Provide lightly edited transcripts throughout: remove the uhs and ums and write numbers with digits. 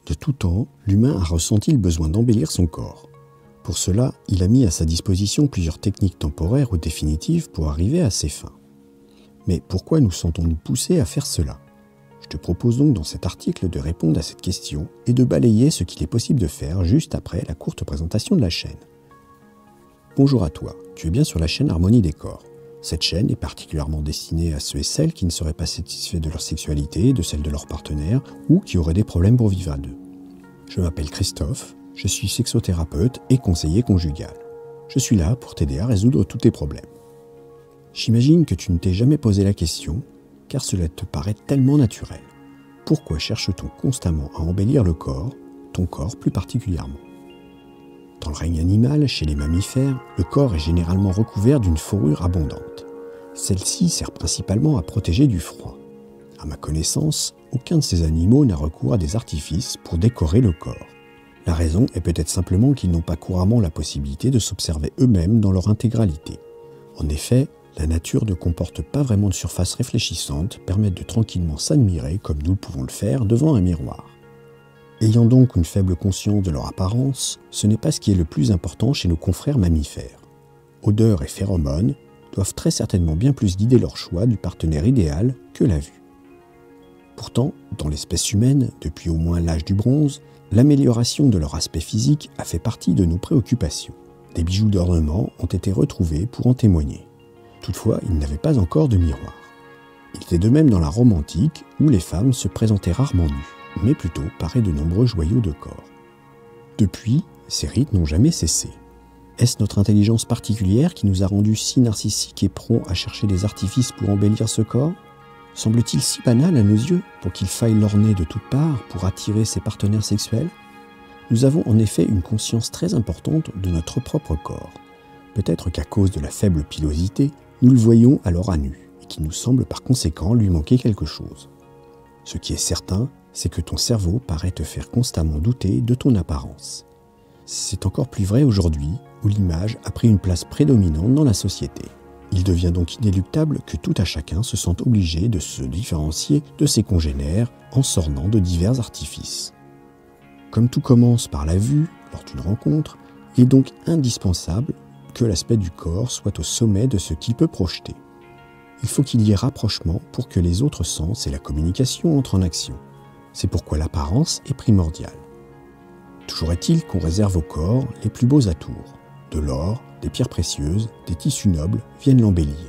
De tout temps, l'humain a ressenti le besoin d'embellir son corps. Pour cela, il a mis à sa disposition plusieurs techniques temporaires ou définitives pour arriver à ses fins. Mais pourquoi nous sentons-nous poussés à faire cela ? Je te propose donc dans cet article de répondre à cette question et de balayer ce qu'il est possible de faire juste après la courte présentation de la chaîne. Bonjour à toi, tu es bien sur la chaîne Harmonie des corps. Cette chaîne est particulièrement destinée à ceux et celles qui ne seraient pas satisfaits de leur sexualité, de celle de leur partenaire ou qui auraient des problèmes pour vivre à deux. Je m'appelle Christophe, je suis sexothérapeute et conseiller conjugal. Je suis là pour t'aider à résoudre tous tes problèmes. J'imagine que tu ne t'es jamais posé la question, car cela te paraît tellement naturel. Pourquoi cherche-t-on constamment à embellir le corps, ton corps plus particulièrement ? Dans le règne animal, chez les mammifères, le corps est généralement recouvert d'une fourrure abondante. Celle-ci sert principalement à protéger du froid. À ma connaissance, aucun de ces animaux n'a recours à des artifices pour décorer le corps. La raison est peut-être simplement qu'ils n'ont pas couramment la possibilité de s'observer eux-mêmes dans leur intégralité. En effet, la nature ne comporte pas vraiment de surface réfléchissante permettant de tranquillement s'admirer comme nous pouvons le faire devant un miroir. Ayant donc une faible conscience de leur apparence, ce n'est pas ce qui est le plus important chez nos confrères mammifères. Odeurs et phéromones doivent très certainement bien plus guider leur choix du partenaire idéal que la vue. Pourtant, dans l'espèce humaine, depuis au moins l'âge du bronze, l'amélioration de leur aspect physique a fait partie de nos préoccupations. Des bijoux d'ornement ont été retrouvés pour en témoigner. Toutefois, ils n'avaient pas encore de miroir. Il était de même dans la Rome antique, où les femmes se présentaient rarement nues, mais plutôt parées de nombreux joyaux de corps. Depuis, ces rites n'ont jamais cessé. Est-ce notre intelligence particulière qui nous a rendus si narcissiques et prompts à chercher des artifices pour embellir ce corps ? Semble-t-il si banal à nos yeux pour qu'il faille l'orner de toutes parts pour attirer ses partenaires sexuels ? Nous avons en effet une conscience très importante de notre propre corps. Peut-être qu'à cause de la faible pilosité, nous le voyons alors à nu, et qu'il nous semble par conséquent lui manquer quelque chose. Ce qui est certain, c'est que ton cerveau paraît te faire constamment douter de ton apparence. C'est encore plus vrai aujourd'hui, où l'image a pris une place prédominante dans la société. Il devient donc inéluctable que tout à chacun se sente obligé de se différencier de ses congénères en s'ornant de divers artifices. Comme tout commence par la vue, lors d'une rencontre, il est donc indispensable que l'aspect du corps soit au sommet de ce qu'il peut projeter. Il faut qu'il y ait rapprochement pour que les autres sens et la communication entrent en action. C'est pourquoi l'apparence est primordiale. Toujours est-il qu'on réserve au corps les plus beaux atours. De l'or, des pierres précieuses, des tissus nobles viennent l'embellir.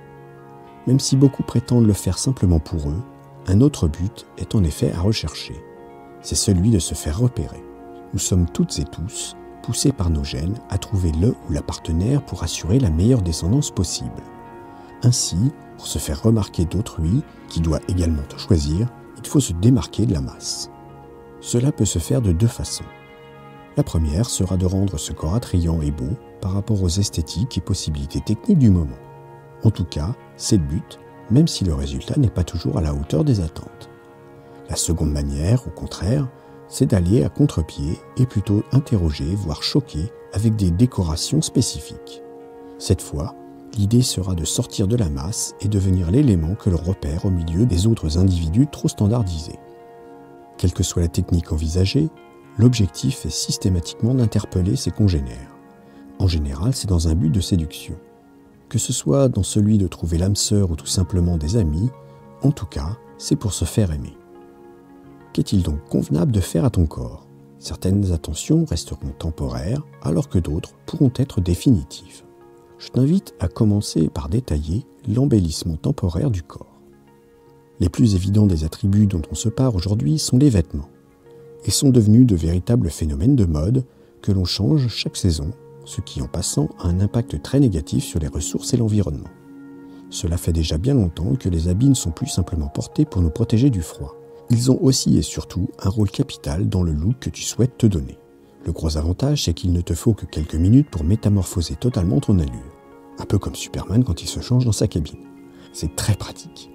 Même si beaucoup prétendent le faire simplement pour eux, un autre but est en effet à rechercher. C'est celui de se faire repérer. Nous sommes toutes et tous poussés par nos gènes à trouver le ou la partenaire pour assurer la meilleure descendance possible. Ainsi, pour se faire remarquer d'autrui, qui doit également te choisir, il faut se démarquer de la masse. Cela peut se faire de deux façons. La première sera de rendre ce corps attrayant et beau par rapport aux esthétiques et possibilités techniques du moment. En tout cas, c'est le but, même si le résultat n'est pas toujours à la hauteur des attentes. La seconde manière, au contraire, c'est d'aller à contre-pied et plutôt interroger, voire choquer, avec des décorations spécifiques. Cette fois, l'idée sera de sortir de la masse et devenir l'élément que l'on repère au milieu des autres individus trop standardisés. Quelle que soit la technique envisagée, l'objectif est systématiquement d'interpeller ses congénères. En général, c'est dans un but de séduction. Que ce soit dans celui de trouver l'âme sœur ou tout simplement des amis, en tout cas, c'est pour se faire aimer. Qu'est-il donc convenable de faire à ton corps ? Certaines attentions resteront temporaires, alors que d'autres pourront être définitives. Je t'invite à commencer par détailler l'embellissement temporaire du corps. Les plus évidents des attributs dont on se parle aujourd'hui sont les vêtements. Ils sont devenus de véritables phénomènes de mode que l'on change chaque saison, ce qui en passant a un impact très négatif sur les ressources et l'environnement. Cela fait déjà bien longtemps que les habits ne sont plus simplement portés pour nous protéger du froid. Ils ont aussi et surtout un rôle capital dans le look que tu souhaites te donner. Le gros avantage, c'est qu'il ne te faut que quelques minutes pour métamorphoser totalement ton allure. Un peu comme Superman quand il se change dans sa cabine. C'est très pratique.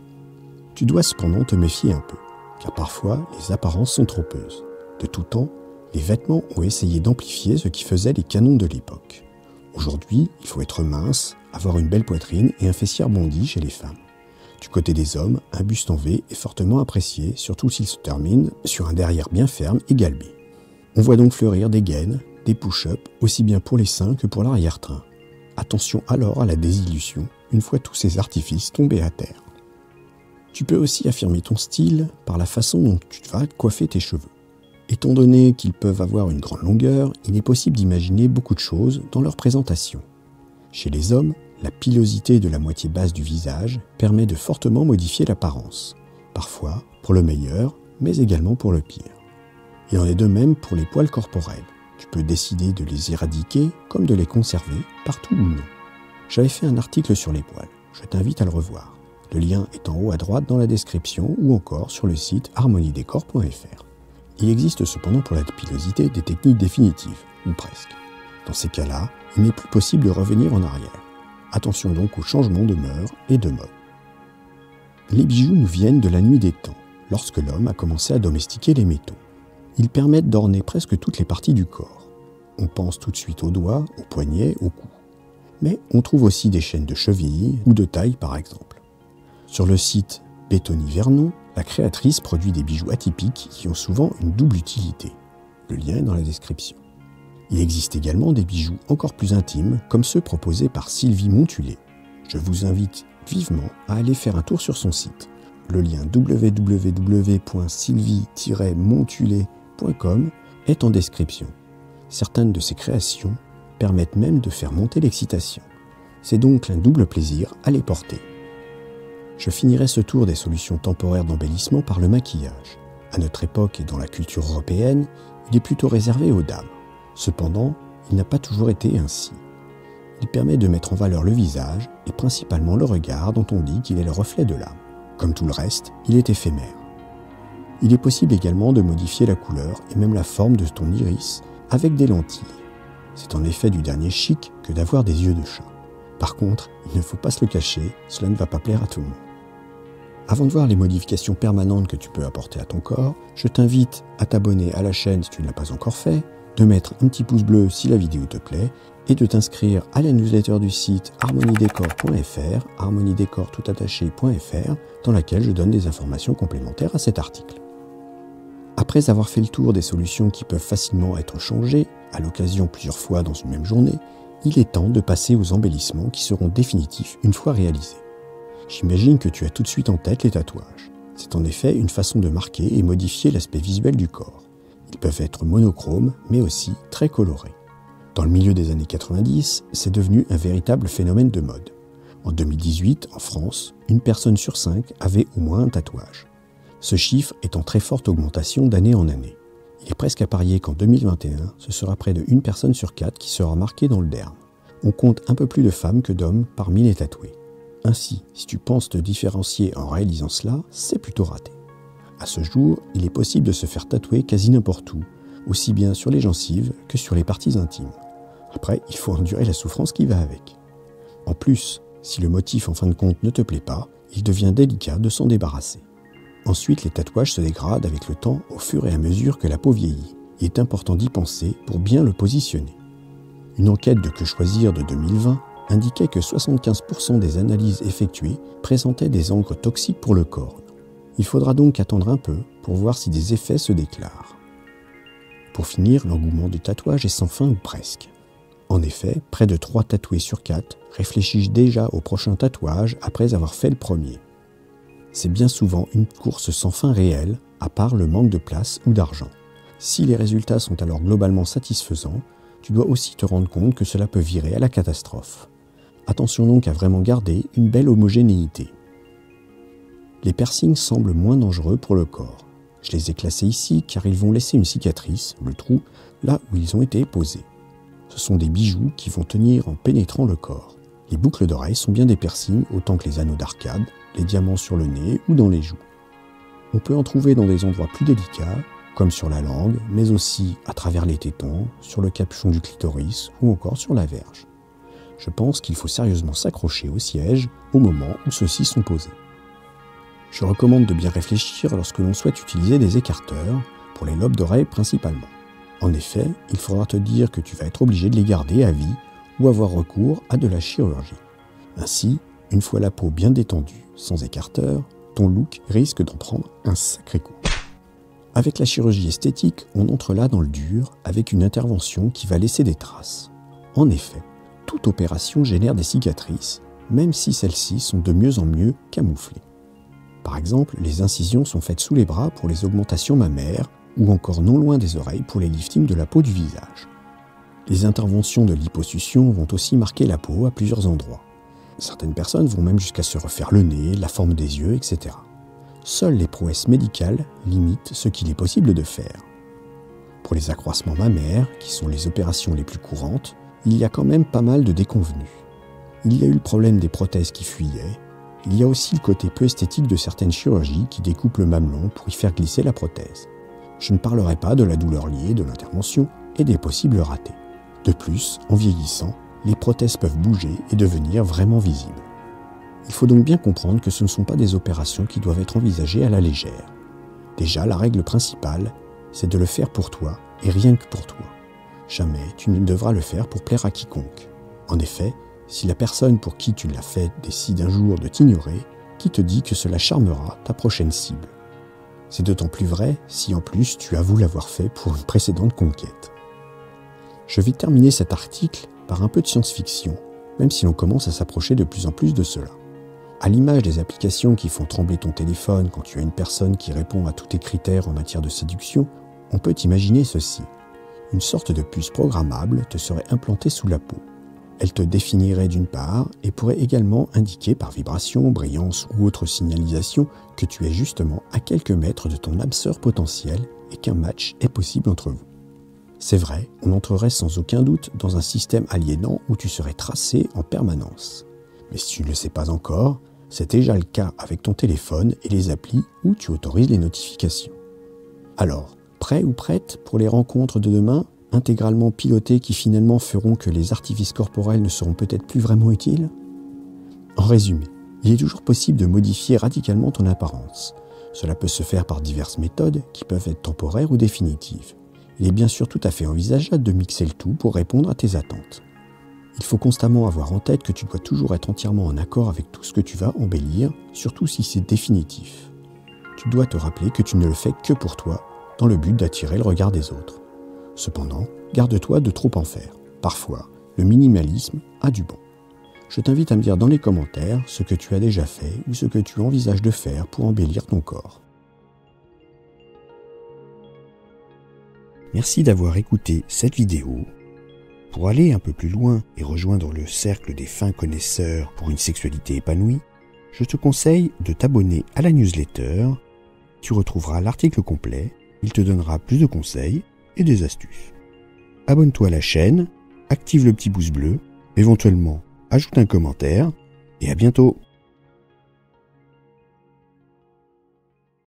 Tu dois cependant te méfier un peu, car parfois les apparences sont trompeuses. De tout temps, les vêtements ont essayé d'amplifier ce qui faisait les canons de l'époque. Aujourd'hui, il faut être mince, avoir une belle poitrine et un fessier rebondi chez les femmes. Du côté des hommes, un buste en V est fortement apprécié, surtout s'il se termine sur un derrière bien ferme et galbé. On voit donc fleurir des gaines, des push-ups, aussi bien pour les seins que pour l'arrière-train. Attention alors à la désillusion, une fois tous ces artifices tombés à terre. Tu peux aussi affirmer ton style par la façon dont tu vas coiffer tes cheveux. Étant donné qu'ils peuvent avoir une grande longueur, il est possible d'imaginer beaucoup de choses dans leur présentation. Chez les hommes, la pilosité de la moitié basse du visage permet de fortement modifier l'apparence, parfois pour le meilleur, mais également pour le pire. Il en est de même pour les poils corporels. Tu peux décider de les éradiquer comme de les conserver, partout ou non. J'avais fait un article sur les poils, je t'invite à le revoir. Le lien est en haut à droite dans la description ou encore sur le site harmoniedécor.fr. Il existe cependant pour la pilosité des techniques définitives, ou presque. Dans ces cas-là, il n'est plus possible de revenir en arrière. Attention donc aux changements de mœurs et de mode. Les bijoux nous viennent de la nuit des temps, lorsque l'homme a commencé à domestiquer les métaux. Ils permettent d'orner presque toutes les parties du corps. On pense tout de suite aux doigts, aux poignets, au cou. Mais on trouve aussi des chaînes de cheville ou de taille par exemple. Sur le site Béthony Vernon, la créatrice produit des bijoux atypiques qui ont souvent une double utilité. Le lien est dans la description. Il existe également des bijoux encore plus intimes, comme ceux proposés par Sylvie Montulé. Je vous invite vivement à aller faire un tour sur son site. Le lien www.sylvie-montulé.com est en description. Certaines de ses créations permettent même de faire monter l'excitation. C'est donc un double plaisir à les porter. Je finirai ce tour des solutions temporaires d'embellissement par le maquillage. À notre époque et dans la culture européenne, il est plutôt réservé aux dames. Cependant, il n'a pas toujours été ainsi. Il permet de mettre en valeur le visage et principalement le regard dont on dit qu'il est le reflet de l'âme. Comme tout le reste, il est éphémère. Il est possible également de modifier la couleur et même la forme de ton iris avec des lentilles. C'est en effet du dernier chic que d'avoir des yeux de chat. Par contre, il ne faut pas se le cacher, cela ne va pas plaire à tout le monde. Avant de voir les modifications permanentes que tu peux apporter à ton corps, je t'invite à t'abonner à la chaîne si tu ne l'as pas encore fait, de mettre un petit pouce bleu si la vidéo te plaît et de t'inscrire à la newsletter du site harmoniedécor.fr, harmoniedécor.fr, dans laquelle je donne des informations complémentaires à cet article. Après avoir fait le tour des solutions qui peuvent facilement être changées, à l'occasion plusieurs fois dans une même journée, il est temps de passer aux embellissements qui seront définitifs une fois réalisés. J'imagine que tu as tout de suite en tête les tatouages. C'est en effet une façon de marquer et modifier l'aspect visuel du corps. Ils peuvent être monochromes, mais aussi très colorés. Dans le milieu des années 90, c'est devenu un véritable phénomène de mode. En 2018, en France, une personne sur 5 avait au moins un tatouage. Ce chiffre est en très forte augmentation d'année en année. Il est presque à parier qu'en 2021, ce sera près de 1 personne sur 4 qui sera marquée dans le derme. On compte un peu plus de femmes que d'hommes parmi les tatoués. Ainsi, si tu penses te différencier en réalisant cela, c'est plutôt raté. À ce jour, il est possible de se faire tatouer quasi n'importe où, aussi bien sur les gencives que sur les parties intimes. Après, il faut endurer la souffrance qui va avec. En plus, si le motif en fin de compte ne te plaît pas, il devient délicat de s'en débarrasser. Ensuite, les tatouages se dégradent avec le temps au fur et à mesure que la peau vieillit. Il est important d'y penser pour bien le positionner. Une enquête de Que choisir de 2020 indiquait que 75% des analyses effectuées présentaient des encres toxiques pour le corps. Il faudra donc attendre un peu pour voir si des effets se déclarent. Pour finir, l'engouement du tatouage est sans fin ou presque. En effet, près de 3 tatoués sur 4 réfléchissent déjà au prochain tatouage après avoir fait le premier. C'est bien souvent une course sans fin réelle, à part le manque de place ou d'argent. Si les résultats sont alors globalement satisfaisants, tu dois aussi te rendre compte que cela peut virer à la catastrophe. Attention donc à vraiment garder une belle homogénéité. Les piercings semblent moins dangereux pour le corps. Je les ai classés ici car ils vont laisser une cicatrice, le trou, là où ils ont été posés. Ce sont des bijoux qui vont tenir en pénétrant le corps. Les boucles d'oreilles sont bien des piercings autant que les anneaux d'arcade, les diamants sur le nez ou dans les joues. On peut en trouver dans des endroits plus délicats, comme sur la langue, mais aussi à travers les tétons, sur le capuchon du clitoris ou encore sur la verge. Je pense qu'il faut sérieusement s'accrocher au siège au moment où ceux-ci sont posés. Je recommande de bien réfléchir lorsque l'on souhaite utiliser des écarteurs, pour les lobes d'oreilles principalement. En effet, il faudra te dire que tu vas être obligé de les garder à vie ou avoir recours à de la chirurgie. Ainsi, une fois la peau bien détendue, sans écarteur, ton look risque d'en prendre un sacré coup. Avec la chirurgie esthétique, on entre là dans le dur avec une intervention qui va laisser des traces. En effet, toute opération génère des cicatrices, même si celles-ci sont de mieux en mieux camouflées. Par exemple, les incisions sont faites sous les bras pour les augmentations mammaires ou encore non loin des oreilles pour les liftings de la peau du visage. Les interventions de liposuction vont aussi marquer la peau à plusieurs endroits. Certaines personnes vont même jusqu'à se refaire le nez, la forme des yeux, etc. Seules les prouesses médicales limitent ce qu'il est possible de faire. Pour les accroissements mammaires, qui sont les opérations les plus courantes, il y a quand même pas mal de déconvenues. Il y a eu le problème des prothèses qui fuyaient. Il y a aussi le côté peu esthétique de certaines chirurgies qui découpent le mamelon pour y faire glisser la prothèse. Je ne parlerai pas de la douleur liée de l'intervention et des possibles ratés. De plus, en vieillissant, les prothèses peuvent bouger et devenir vraiment visibles. Il faut donc bien comprendre que ce ne sont pas des opérations qui doivent être envisagées à la légère. Déjà, la règle principale, c'est de le faire pour toi et rien que pour toi. Jamais tu ne devras le faire pour plaire à quiconque. En effet, si la personne pour qui tu l'as fait décide un jour de t'ignorer, qui te dit que cela charmera ta prochaine cible? C'est d'autant plus vrai si en plus tu avoues l'avoir fait pour une précédente conquête. Je vais terminer cet article par un peu de science-fiction, même si l'on commence à s'approcher de plus en plus de cela. À l'image des applications qui font trembler ton téléphone quand tu as une personne qui répond à tous tes critères en matière de séduction, on peut imaginer ceci. Une sorte de puce programmable te serait implantée sous la peau. Elle te définirait d'une part et pourrait également indiquer par vibration, brillance ou autre signalisation que tu es justement à quelques mètres de ton âme sœur potentielle et qu'un match est possible entre vous. C'est vrai, on entrerait sans aucun doute dans un système aliénant où tu serais tracé en permanence. Mais si tu ne le sais pas encore, c'est déjà le cas avec ton téléphone et les applis où tu autorises les notifications. Alors, prêt ou prête pour les rencontres de demain, intégralement pilotées qui finalement feront que les artifices corporels ne seront peut-être plus vraiment utiles? En résumé, il est toujours possible de modifier radicalement ton apparence. Cela peut se faire par diverses méthodes qui peuvent être temporaires ou définitives. Il est bien sûr tout à fait envisageable de mixer le tout pour répondre à tes attentes. Il faut constamment avoir en tête que tu dois toujours être entièrement en accord avec tout ce que tu vas embellir, surtout si c'est définitif. Tu dois te rappeler que tu ne le fais que pour toi, dans le but d'attirer le regard des autres. Cependant, garde-toi de trop en faire. Parfois, le minimalisme a du bon. Je t'invite à me dire dans les commentaires ce que tu as déjà fait ou ce que tu envisages de faire pour embellir ton corps. Merci d'avoir écouté cette vidéo. Pour aller un peu plus loin et rejoindre le cercle des fins connaisseurs pour une sexualité épanouie, je te conseille de t'abonner à la newsletter. Tu retrouveras l'article complet, il te donnera plus de conseils et des astuces. Abonne-toi à la chaîne, active le petit pouce bleu, éventuellement ajoute un commentaire et à bientôt.